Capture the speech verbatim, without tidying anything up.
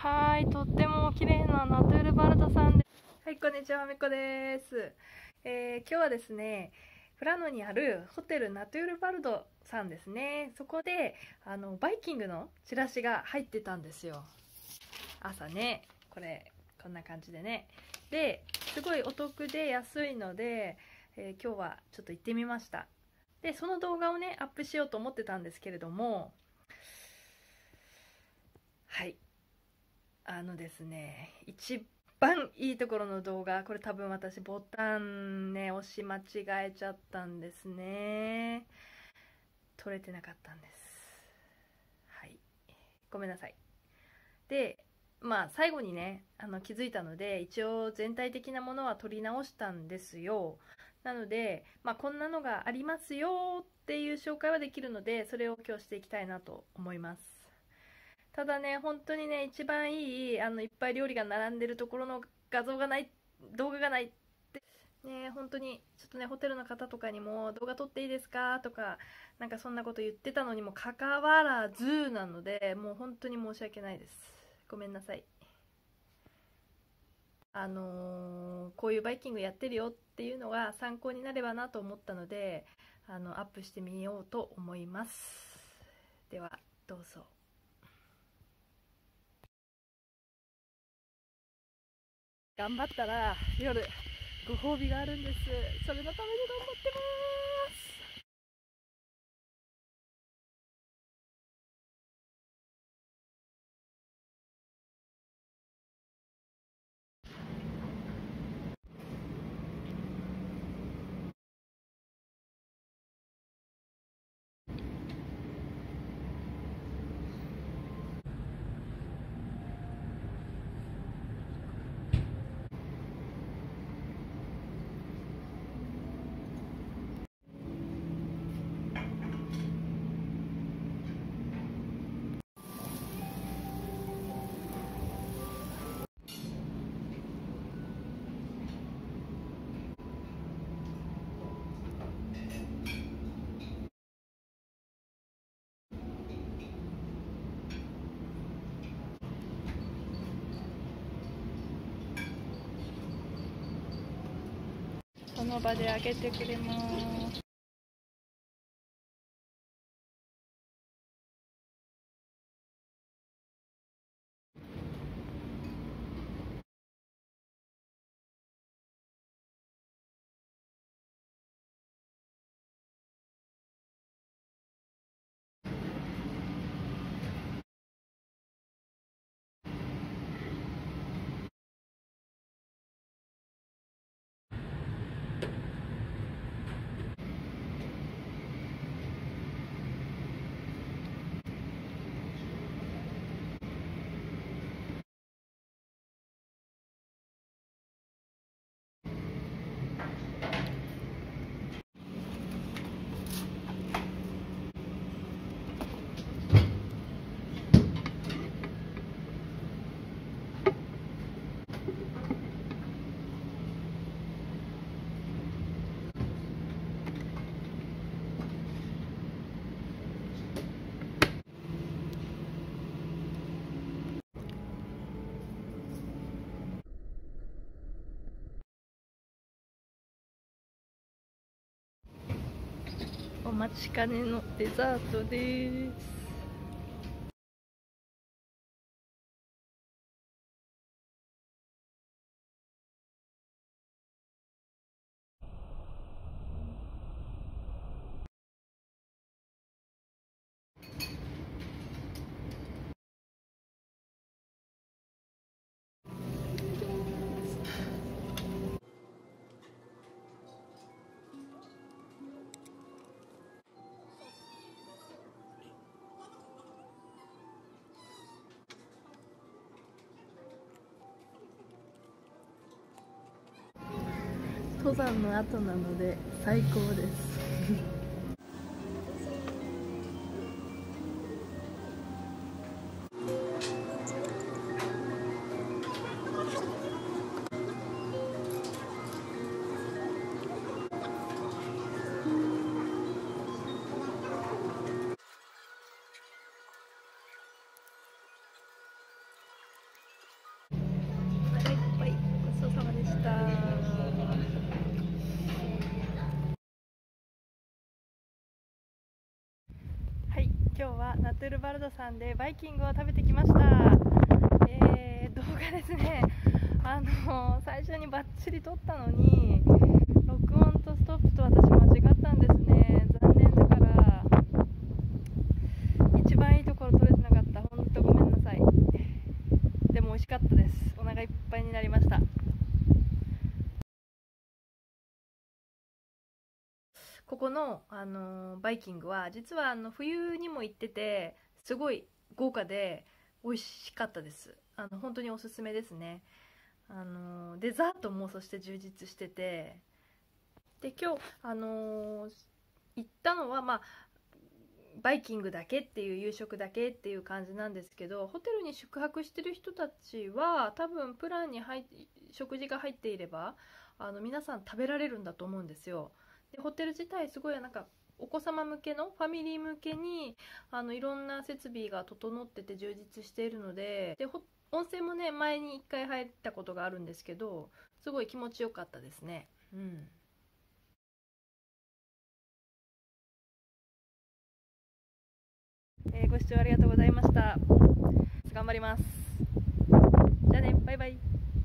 はい、とっても綺麗なナトゥールバルドさんです。はい、こんにちは、みこです。えー、今日はですね、富良野にあるホテルナトゥールバルドさんですね。そこであのバイキングのチラシが入ってたんですよ。朝ね、これこんな感じでね。ですごいお得で安いので、えー、今日はちょっと行ってみました。で、その動画をねアップしようと思ってたんですけれども、はい、あのですね、一番いいところの動画、これ多分私ボタンね押し間違えちゃったんですね。撮れてなかったんです。はい、ごめんなさい。で、まあ最後にねあの気づいたので、一応全体的なものは撮り直したんですよ。なので、まあ、こんなのがありますよっていう紹介はできるので、それを今日していきたいなと思います。ただね、本当にね、一番いい、あの、いっぱい料理が並んでるところの画像がない、動画がないって、ね、本当に、ちょっとね、ホテルの方とかにも、動画撮っていいですかとか、なんかそんなこと言ってたのにもかかわらずなので、もう本当に申し訳ないです。ごめんなさい。あのーこういうバイキングやってるよっていうのが参考になればなと思ったので、あの、アップしてみようと思います。では、どうぞ。頑張ったら夜ご褒美があるんです。それのために頑張ってます。その場であげてくれます。お待ちかねのデザートです。登山の後なので最高です 。はい、今日はナトゥルバルドさんでバイキングを食べてきました。えー、動画ですね、あのー、最初にバッチリ撮ったのに録音とストップと私間違ったんですね。残念ながら一番いいところ撮れてなかった。ほんとごめんなさい。でも美味しかったです。お腹いっぱいになりました。ここの、あのーバイキングは実はあの冬にも行っててすごい豪華で美味しかったです。あの本当におすすめですね。あのーデザートもそして充実してて、で今日、あのー行ったのは、まあ、バイキングだけっていう夕食だけっていう感じなんですけど、ホテルに宿泊してる人たちは多分プランに入っ食事が入っていればあの皆さん食べられるんだと思うんですよ。でホテル自体すごいなんかお子様向けのファミリー向けにあのいろんな設備が整ってて充実しているので、で温泉もね前にいっかい入ったことがあるんですけどすごい気持ちよかったですね。うん。えーご視聴ありがとうございました。頑張ります。じゃあね、バイバイ。